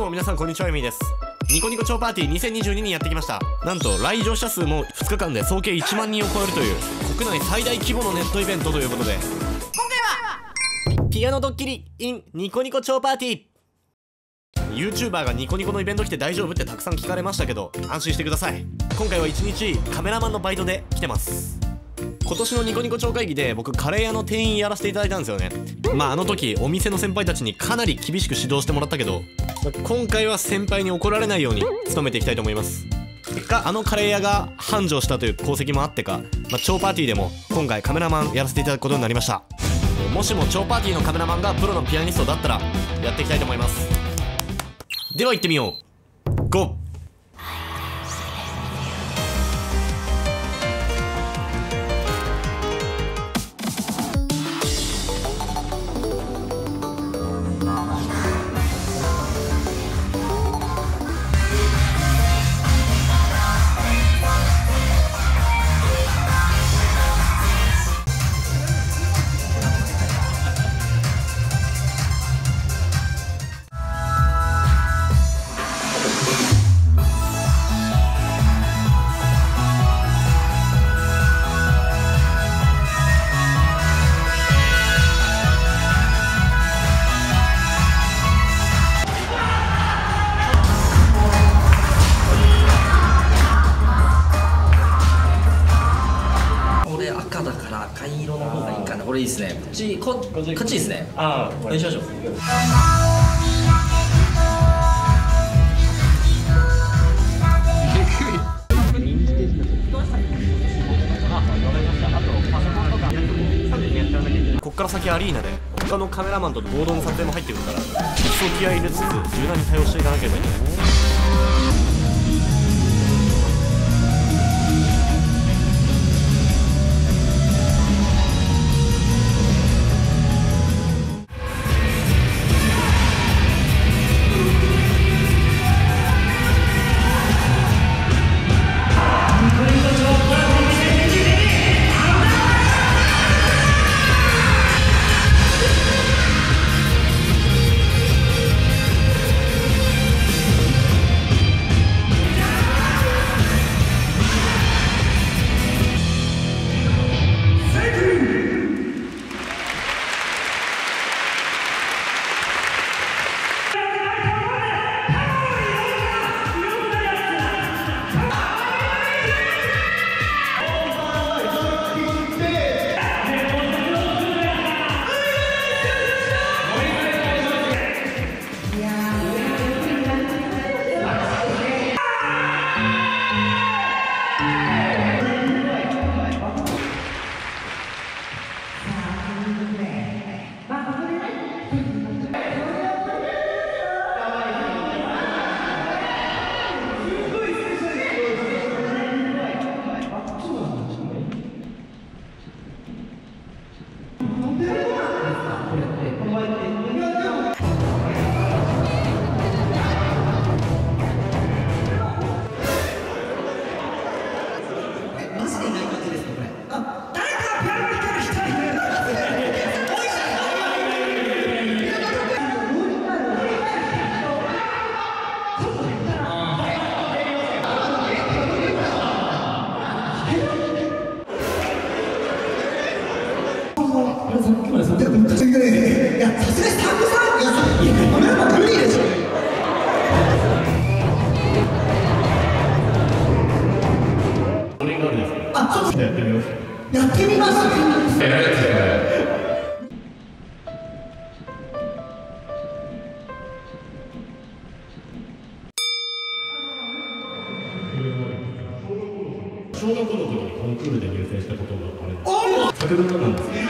も皆さんこんにちは、ゆみです。ニコニコ超パーティー2022にやってきました。なんと来場者数も2日間で総計1万人を超えるという国内最大規模のネットイベントということで、今回はピアノドッキリ in ニコニコ超パーティー。 YouTuber がニコニコのイベント来て大丈夫ってたくさん聞かれましたけど、安心してください。今回は1日カメラマンのバイトで来てます。今年のニコニコ超会議で僕カレー屋の店員やらせていただいたんですよね。あの時お店の先輩たちにかなり厳しく指導してもらったけど、今回は先輩に怒られないように努めていきたいと思います。結果あのカレー屋が繁盛したという功績もあってか、超パーティーでも今回カメラマンやらせていただくことになりました。もしも超パーティーのカメラマンがプロのピアニストだったらやっていきたいと思います。では行ってみよう。ゴー。 赤だから赤色の方がいいかな。これいいですね。こっちですね。お願いしましょう。 こっから先アリーナで他のカメラマンと合同の撮影も入ってくるから、一層気合い入れつつ柔軟に対応していかなければいけない。 いや、さすがにサンドさん、いや、これは無理でしょ。あ、そうですね。やってみます。やってみます。 小学校の時にコンクールで入選したことがあるんです。作文なんですよ。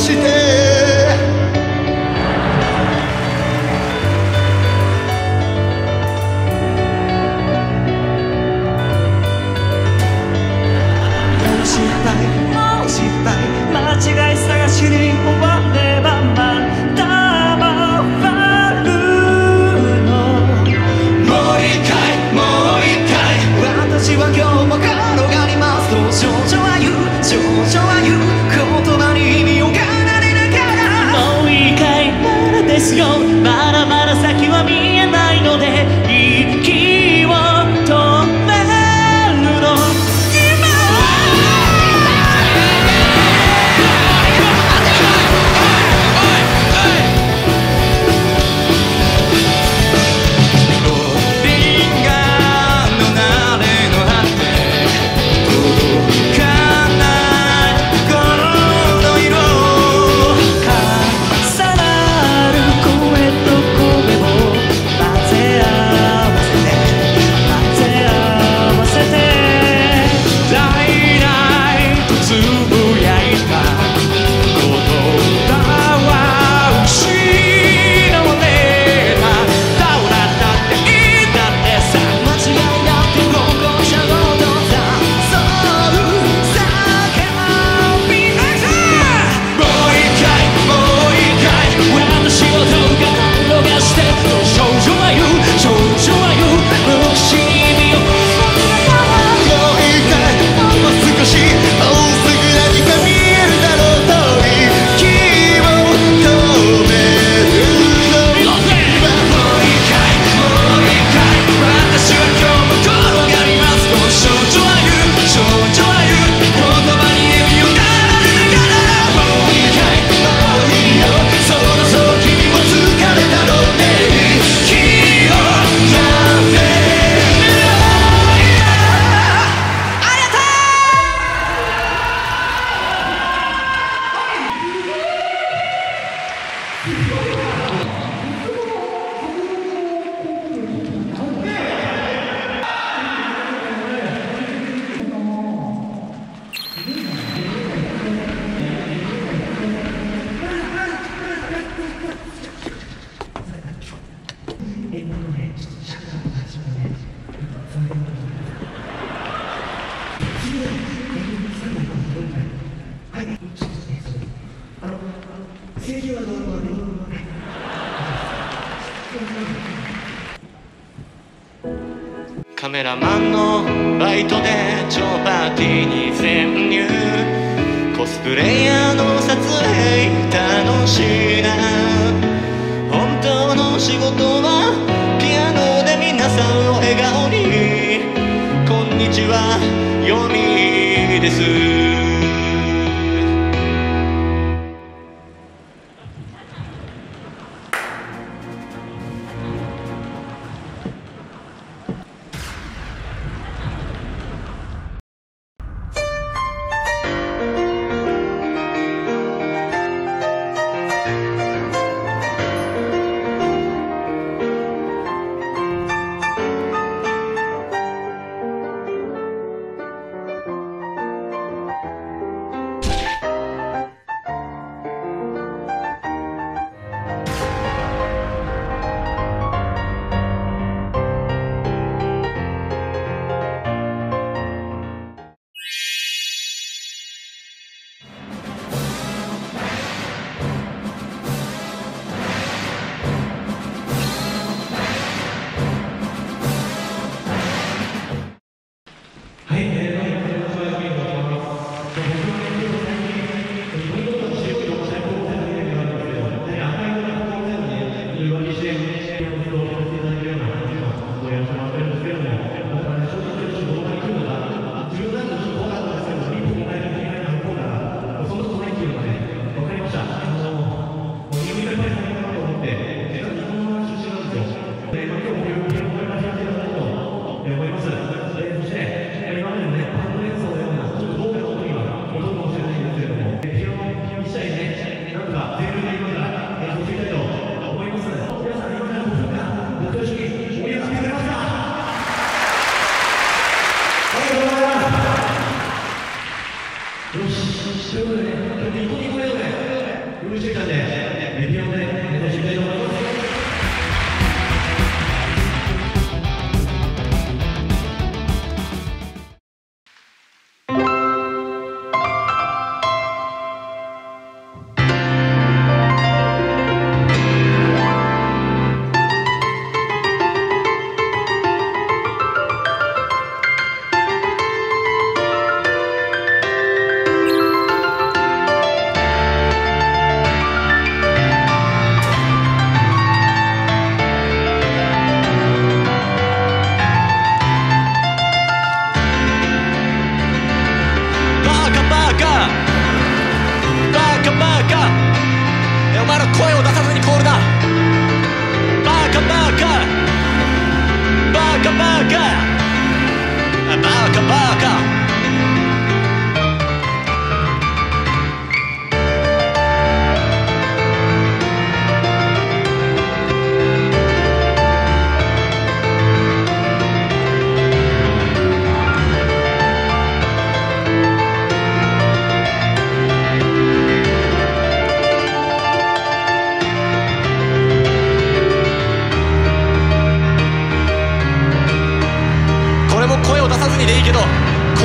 して失敗もう失敗間違い探しに追わればまた回るのもう一回もう一回私は今日も転がりますと少女は言う少女は言う言葉に意味を奏でながらもう一回まだですよまだまだ先は見えないので息を止めるのカメラマンのバイトで超パーティーに潜入コスプレイヤーの撮影楽しいな本当の仕事はピアノで皆さんを笑顔にこんにちはヨミです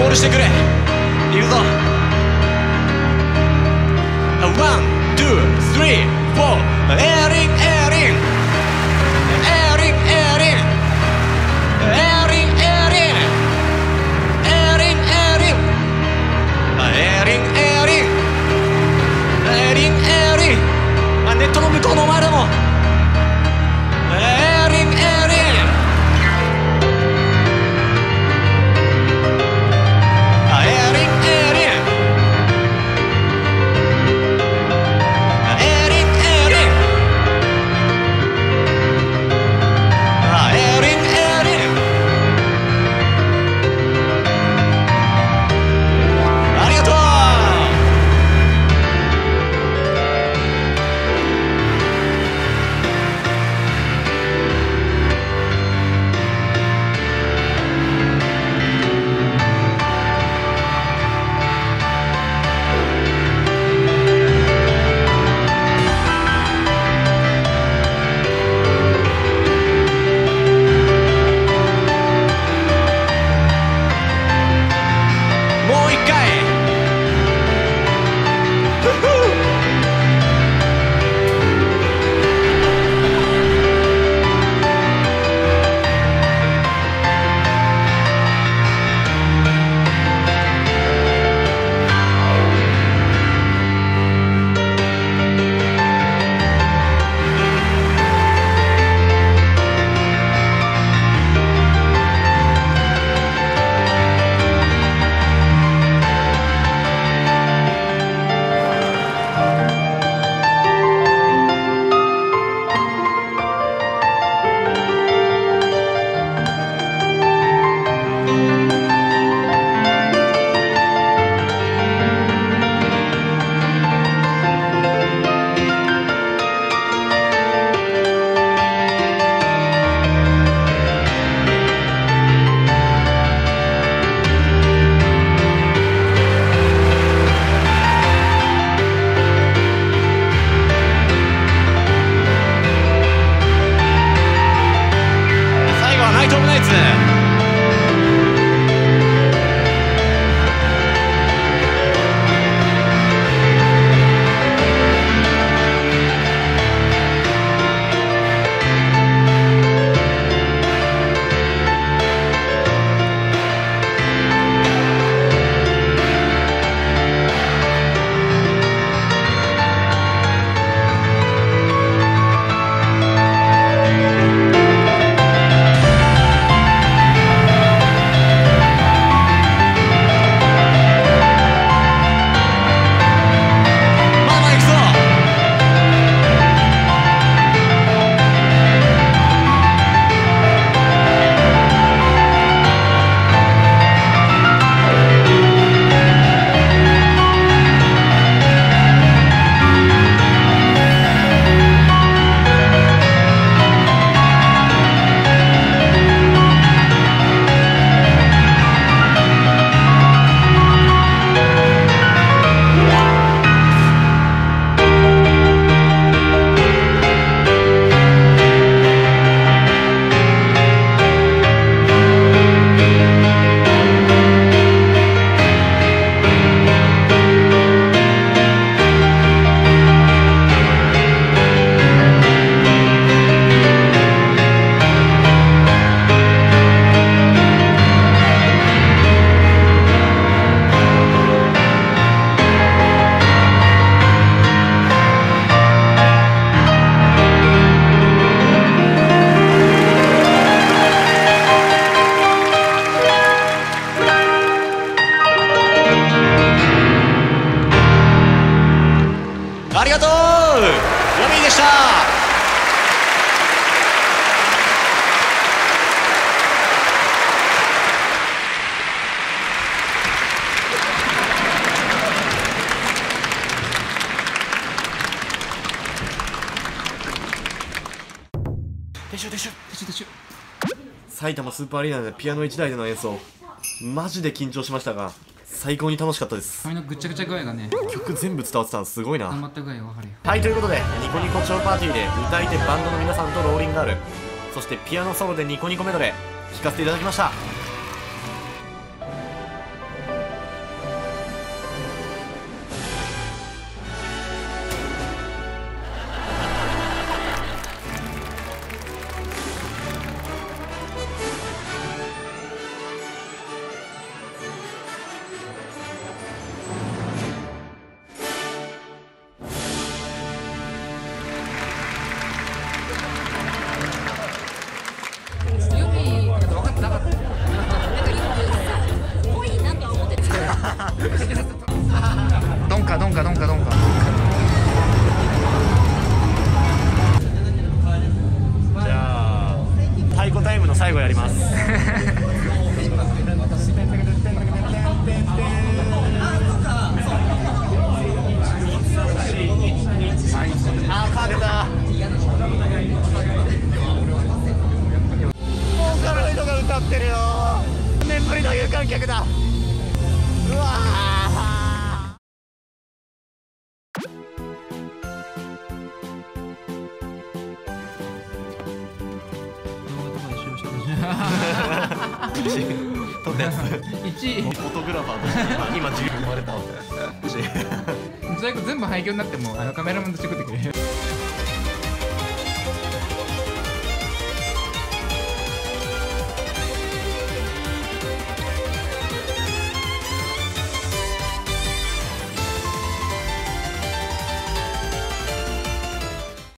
ールしてくれ。いくぞ。ワン、ツー、スリー、フォー。エリン、エリン、エリン、エリン、エリン、エリン、エリン、エリン、エリン、エリン、エリン、エリン。ネットの向こうのお前らも。エリン、エリン、ありがとう。ヤミーでした。埼玉スーパーアリーナでピアノ1台での演奏、マジで緊張しましたが最高に楽しかったです。 髪のぐっちゃぐちゃ具合がね、 曲全部伝わってたのすごいな。 頑張った具合が分かるよ。 はい、ということでニコニコ超パーティーで歌い手バンドの皆さんとローリンガール、そしてピアノソロでニコニコメドレー聴かせていただきました。 最後やりますあー、カー出た。ボーカルの人が歌ってるよ。4年ぶりの有観客だ。うわ撮ったやつ1位フォトグラファーとして今自由生まれたわ。 最後全部廃墟になってもカメラマンとして食ってくれる。